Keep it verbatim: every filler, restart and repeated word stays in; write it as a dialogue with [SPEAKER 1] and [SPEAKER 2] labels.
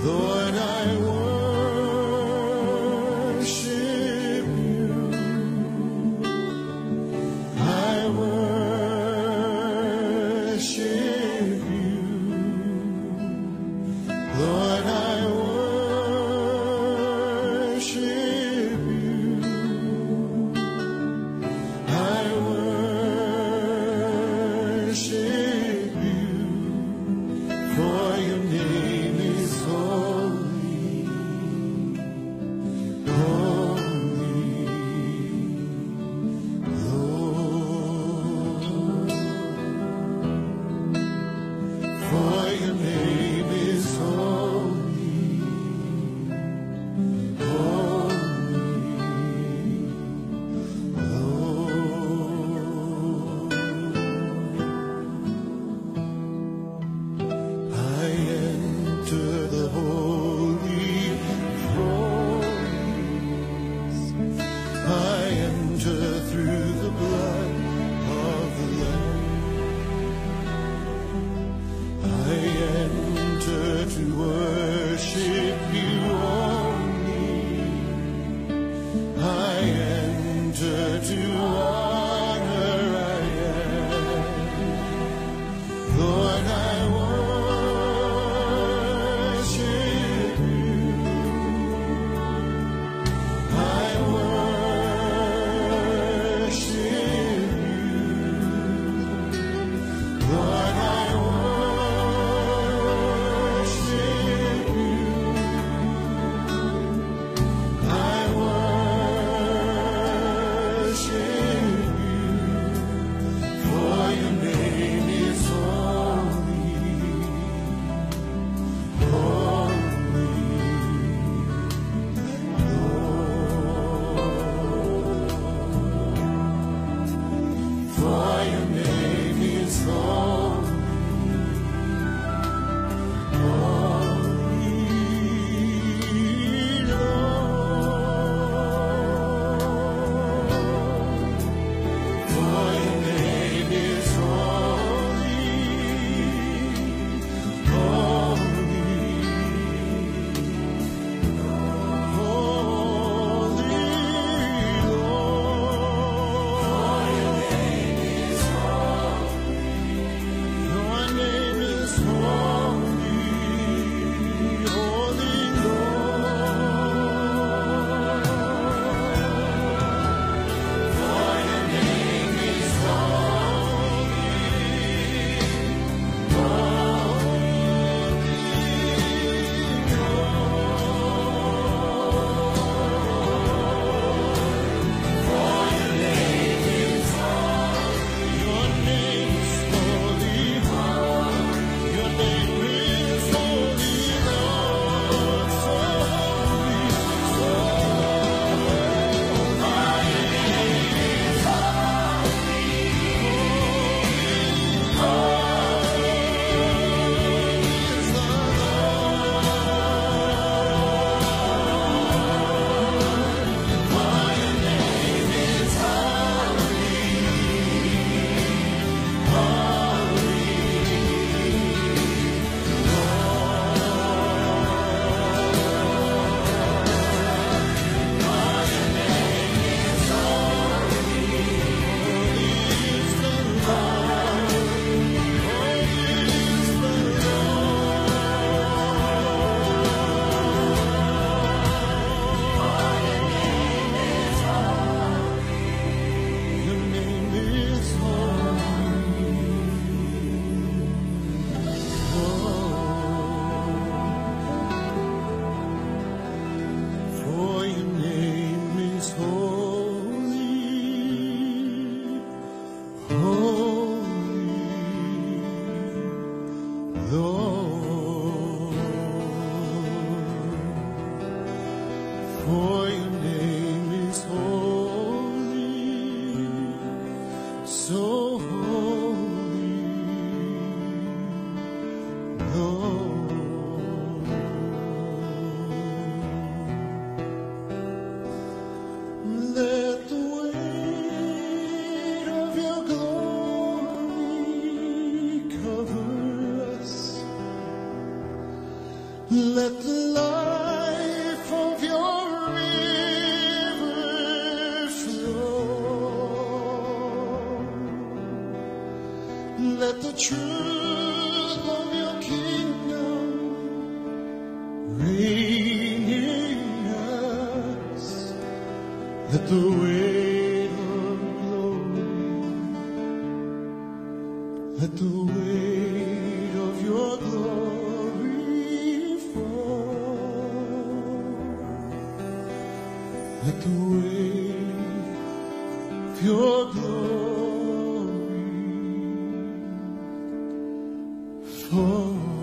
[SPEAKER 1] Lord, I worship you. I worship you. Lord, I worship you. I worship you. For your name is holy, holy, Lord. For your name is holy, holy, Lord. I enter the holy place. I enter through the blood of the Lamb. I enter to worship you only. I enter to honor I am. Lord, I worship you. I worship you. Lord, I worship you. I worship you. For your name is holy, holy, Lord. For your name is holy, holy, Lord. For your name is holy, holy, holy, Lord. For your name is holy. Your name is holy, holy, Lord. For your name is holy, For your name is holy, so holy, Lord. Let the weight of your glory cover us. Let the life of your river flow. Let the truth of your kingdom reign in us. Let the weight of glory, let the weight of your glory fall. Let the weight of your glory fall.